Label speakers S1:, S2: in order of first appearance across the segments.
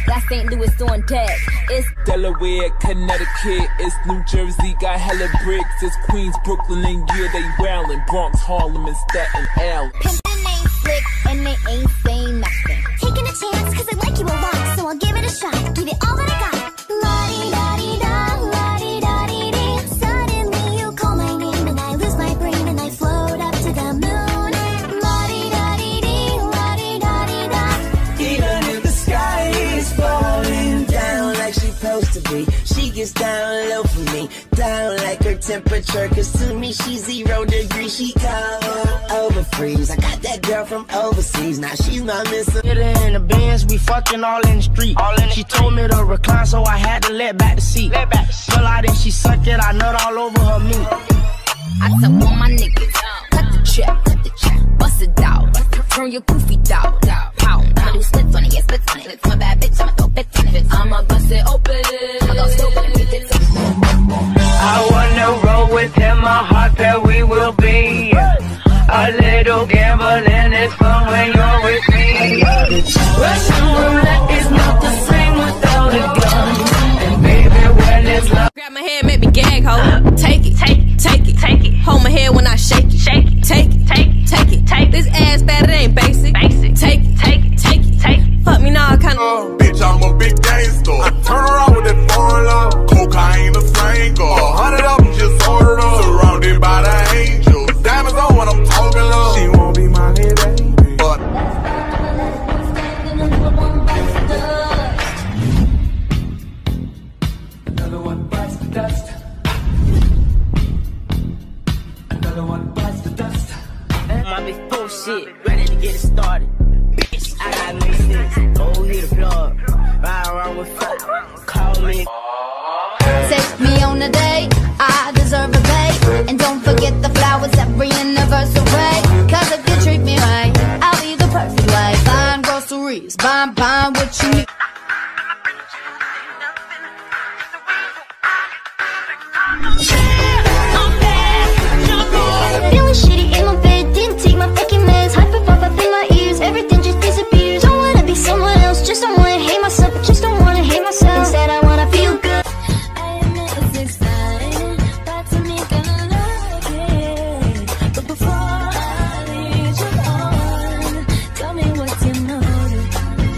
S1: got St. Louis on deck. It's
S2: Delaware, Connecticut, it's New Jersey, got hella bricks. It's Queens, Brooklyn, and yeah, they wildin'. Bronx, Harlem, and Staten Island.
S1: pimpin' ain't slick and they ain't saying nothing. Taking a chance cause I like you a lot, so I'll give it a shot. Give it all that I got. La-di-da-di-da, la-di-da-di-dee. Suddenly you call my name and I lose my brain and I float up to the moon. La-di-da-di-dee, la-di-da-di-da.
S3: Even if the sky is falling down like she's supposed to be, she gets down low for me, down like her temperature. Cause to me she's 0 degrees, she cold over freeze. I got that girl from overseas, now she's my missile.
S4: Hit her in the Benz, we fucking all in the street. She told me to recline, so I had to let back the seat. Pull out and she suck it, I nut all over her meat.
S1: I tell all my niggas, cut the check, bust it out, turn your goofy dog, pound. I'ma do splits on it, yeah, splits on it. I'm a bad bitch, I'ma throw bits on it. I'ma bust it open, I'ma go stupid and get it.
S4: I wanna roll with him, my heart that we will be. A little gambling is fun when you're with me. Russian roulette is not the same without a gun. And baby, when it's love.
S5: Grab my hand, make me gag, ho. Take it, take it, take it, take it. Hold my head when I shake it, shake it. Take it, take it, take it, take it. This ass fat, it ain't basic. Basic. Take it, take it, take it, take it. Fuck me now, kind of.
S6: Bitch, I'm a big gangster. I turn around with that foreign love. Cocaine, the finger. 100 of them just ordered up. Surrounded by the angels. Diamonds on when I'm talking love. She won't be my baby, but another one bites the dust. Another one bites the dust.
S4: My big full shit, ready to get it started. Bitch, I got no sense. Go hit the plug. Ride around with fuck. Call me.
S1: Take me on a date, I deserve a bait. And don't forget the flowers every anniversary. Cause if you treat me right, I'll be the perfect wife. Buying groceries, buying what you need. Feeling shitty in my bed, didn't take my fucking meds. Hyper pop up in my ears, everything just disappears. Don't wanna be someone else, just don't wanna hate myself. But just don't wanna hate myself, instead I wanna feel good. I admit it's exciting, but to me gonna like it. But before I lead you on, tell me what's your motive.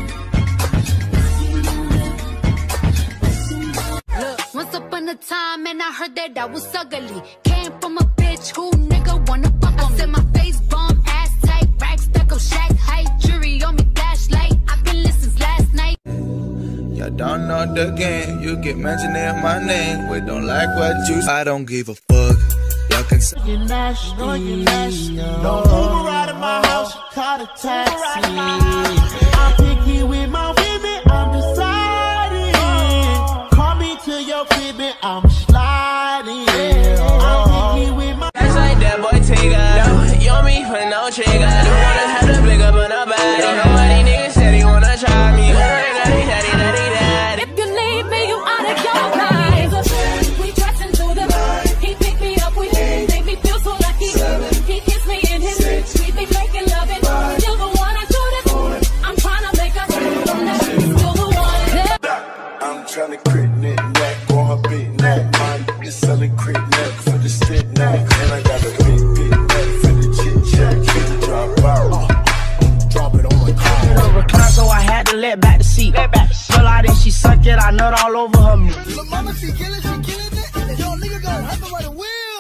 S1: Look, once upon a time and I heard that I was ugly. Came from a bitch who nigga wanna fuck on me. Said my face bomb, ass tight, rack stack of shack height, jury on me flashlight. I've been listening since last night.
S6: y'all don't know the game. You keep mentioning my name. We don't like what you say. I don't give a fuck. Y'all can say
S7: you're nasty. No Uber ride in my house, you caught a taxi. I'm picky with my women, I'm deciding. Call me to your crib, I'm sliding. I'm picky with my.
S4: That's like that boy Tigger. No, you me for no trigger. Don't wanna have to pick up on nobody. Nobody niggas said he wanna try me.
S5: If you leave me, you out of your mind. We dressing through the night. He picked me up, we make me feel so lucky. He kissed me in his lips, we be making love it. You're the one I do this. I'm trying to make us still the one.
S6: I'm trying to crit neck on her big neck. Mine is selling crit neck for the stick neck. And I got a big neck for the chit chat. Drop out. Drop it on my car.
S4: Hit her recline, so I had to let back the seat. Pull out and she suck it, I nut all over her meat.
S7: Lil' mama, she killing it. Yo, nigga gon' have to ride a wheel.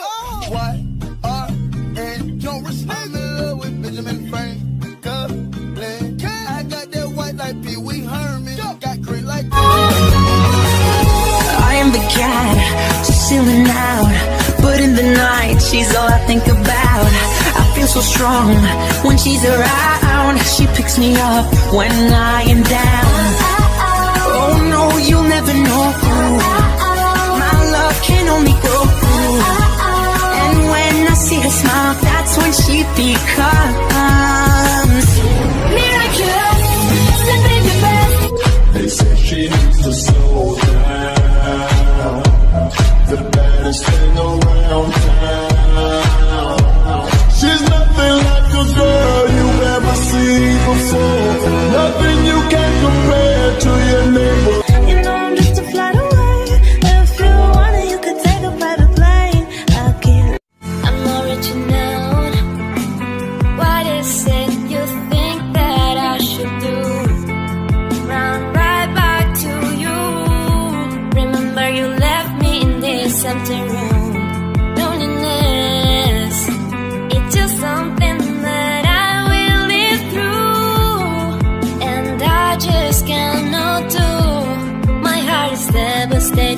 S7: Y-R-N, don't risk I'm in love with Benjamin Franklin. I got that white like Pee Wee Herman. Got grit like
S3: I am the cat, she's chilling out, but in the night, she's all I think about. I feel so strong when she's around. She picks me up when I am down. Oh no, you'll never know. My love can only go through. And when I see her smile, that's when she becomes miraculous, simply the best.
S6: They say she needs to slow down. The baddest thing around town. She's nothing like a girl you've ever seen before. Nothing you can compare.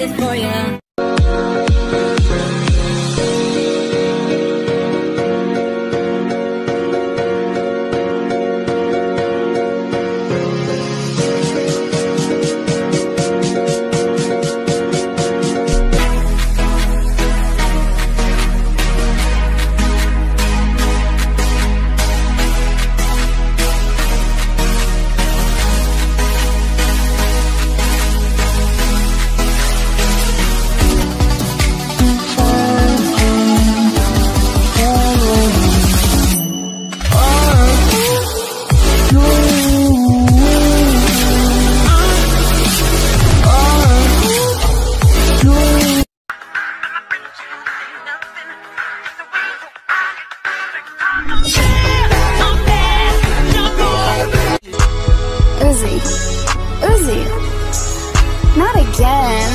S5: it for ya.
S8: Uzi, not again.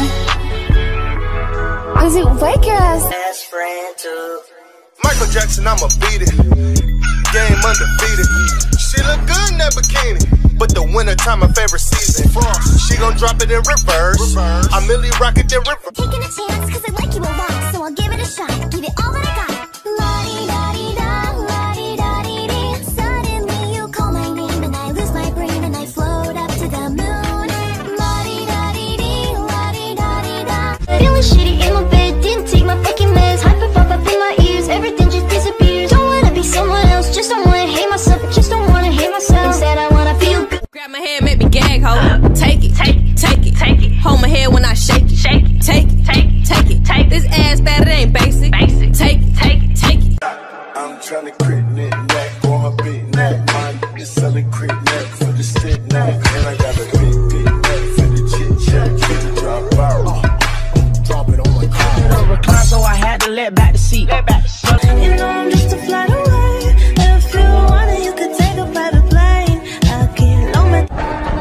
S8: Uzi, wake your ass.
S3: Best friend too.
S6: Michael Jackson, I'ma beat it. Game undefeated. She look good in that bikini, but the winter time my favorite season. She gon' drop it in reverse. I merely rock it in reverse.
S1: Taking a chance, cause I like you a lot, so I'll give it a shot. Give it all that I got. La-di-da-di-da, la-di-da-di-dee. Suddenly you call my name and I lose my brain and I float up to the moon. La-di-da-di-dee, la-di-da-di-da. Feeling shitty in my bed, didn't take my fucking meds. Hyper pop up in my ears, everything just disappears. Don't wanna be someone else, just don't wanna hate myself. Just don't wanna hate myself. Instead I wanna feel good.
S5: Grab my hand, make me gag, ho. Take it, take it, take it, take it. Hold my head when I shake it, shake it. Take it, take it, take it, take it. This ass fat, it ain't basic. Basic. Take it, take it, take it.
S6: I'm tryna crit neck on her big neck. Mine is selling crit neck for the stick neck. And I got a big neck for the chit chat. Finna drop out. Drop it on my car.
S3: Recline, so I had to let back the seat.
S5: You know I'm just a flight away. If you want it, you could take a private plane. I can't know me.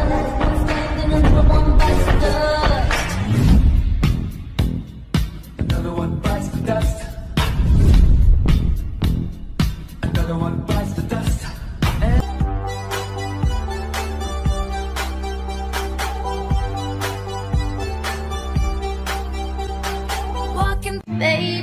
S2: Another one bites the dust. Another one bites the dust.
S1: Walking, baby.